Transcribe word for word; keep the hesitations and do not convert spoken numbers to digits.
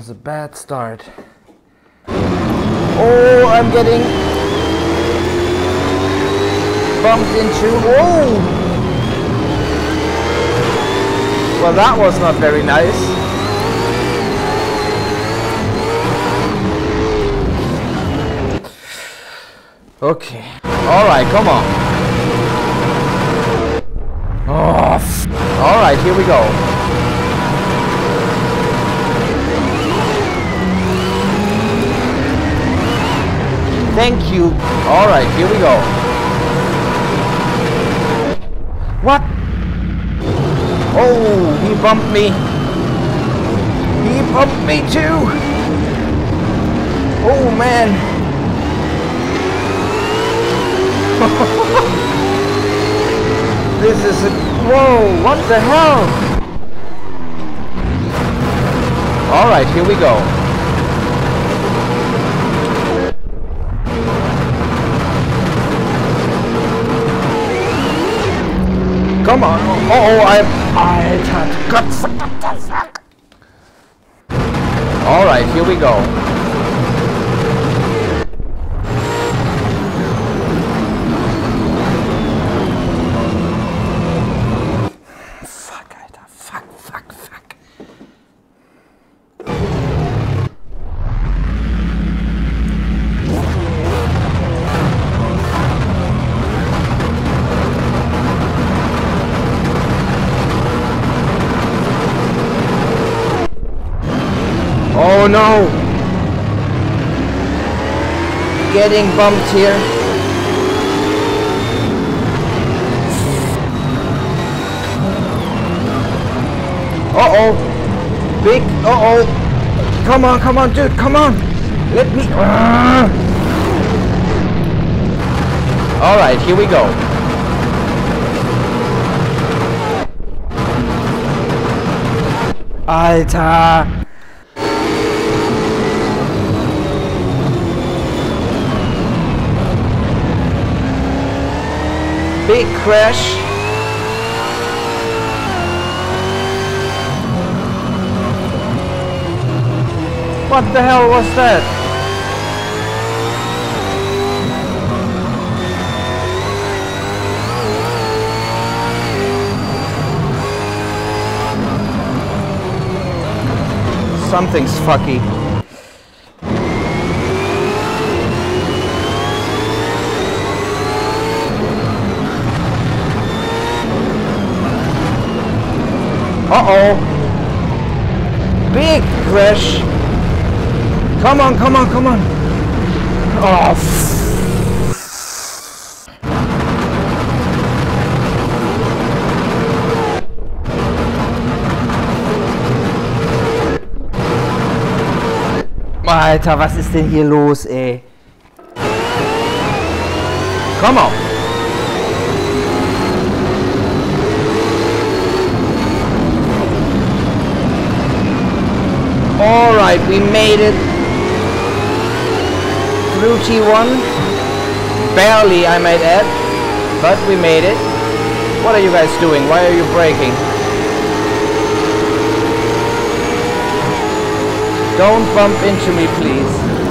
was a bad start. Oh, I'm getting bumped into. Oh! Well, that was not very nice. Okay. Alright, come on. Oh, f alright, here we go. Thank you. Alright, here we go. What? Oh, he bumped me. He bumped me too. Oh man. This is a... Whoa, what the hell? Alright, here we go. Come on. Uh oh, I... I... God, fuck. Alright, here we go. Fuck, Alter. Fuck, fuck, fuck. Oh no! Getting bumped here. Uh oh! Big, uh oh! Come on, come on, dude, come on! Let me... Uh. Alright, here we go. Alter! Big crash. What the hell was that? Something's fucky. Uh-oh. Big crash. Come on, come on, come on. Oh, Alter, was ist denn hier los, ey? Come on. Alright, we made it through T one. Barely, I might add, but we made it. What are you guys doing? Why are you braking? Don't bump into me, please.